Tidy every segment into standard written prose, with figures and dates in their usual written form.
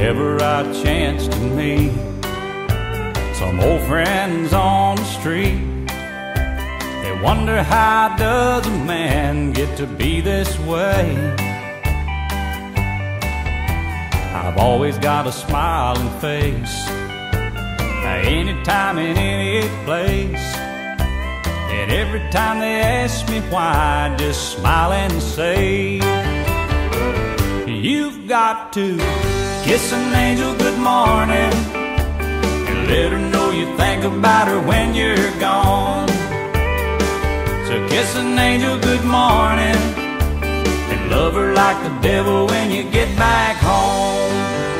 whenever I chance to meet some old friends on the street. They wonder, how does a man get to be this way? I've always got a smiling face, anytime in any place. And every time they ask me why, I just smile and say, you've got to kiss an angel good morning and let her know you think about her when you're gone. So kiss an angel good morning and love her like the devil when you get back home.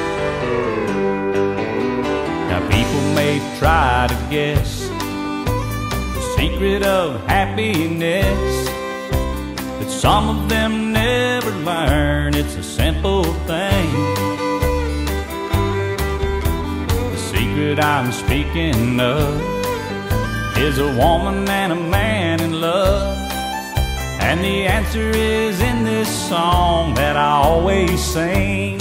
Now people may try to guess the secret of happiness, but some of them never learn it's a simple thing. The secret I'm speaking of is a woman and a man in love, and the answer is in this song that I always sing.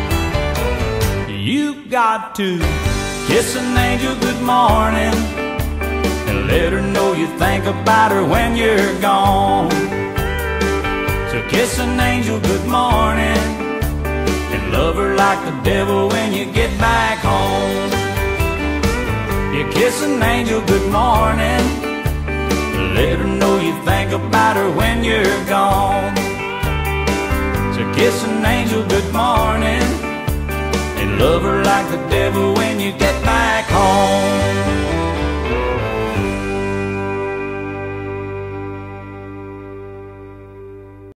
You've got to kiss an angel good morning and let her know you think about her when you're gone. So kiss an angel good morning and love her like the devil when you get back home. You kiss an angel good morning, let her know you think about her when you're gone. So kiss an angel good morning and love her like the devil when you get back home.